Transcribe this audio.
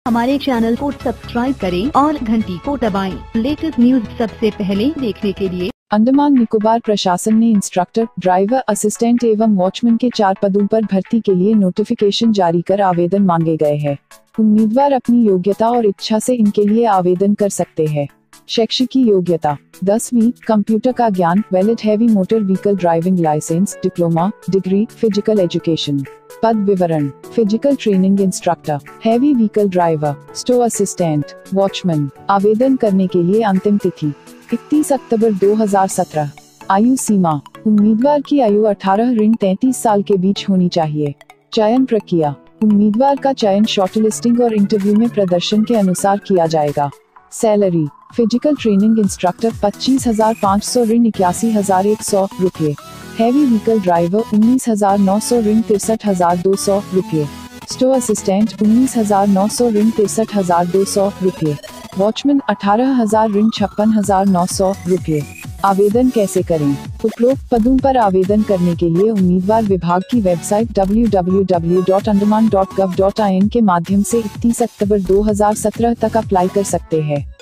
हमारे चैनल को सब्सक्राइब करें और घंटी को दबाएं। लेटेस्ट न्यूज सबसे पहले देखने के लिए। अंडमान निकोबार प्रशासन ने इंस्ट्रक्टर, ड्राइवर असिस्टेंट एवं वॉचमैन के 4 पदों पर भर्ती के लिए नोटिफिकेशन जारी कर आवेदन मांगे गए हैं। उम्मीदवार अपनी योग्यता और इच्छा से इनके लिए आवेदन कर सकते हैं। शैक्षिक योग्यता 10वीं, कंप्यूटर का ज्ञान, valid heavy motor vehicle driving license, diploma, degree, physical education. पद विवरण: physical training instructor, heavy vehicle driver, store assistant, watchman. आवेदन करने के लिए अंतिम तिथि 31 अक्टूबर 2017। आयु सीमा: उम्मीदवार की आयु 18-33 साल के बीच होनी चाहिए। चयन प्रक्रिया: उम्मीदवार का चयन शॉर्टलिस्टिंग और इंटरव्यू में प्रदर्शन के अनुसार किया जाएगा। सैलरी: फिजिकल ट्रेनिंग इंस्ट्रक्टर 25,500 81,100 रुपये। हैवी व्हीकल ड्राइवर 19,900 63,200 रुपये। स्टोर असिस्टेंट 19,900 63,200 रुपये। वॉचमैन 18,000 56,900 रुपये। आवेदन कैसे करें? उपरोक्त पदों पर आवेदन करने के लिए उम्मीदवार विभाग की वेबसाइट www.andaman.gov.in के माध्यम से 31 अक्टूबर 2017 तक अप्लाई कर सकते हैं।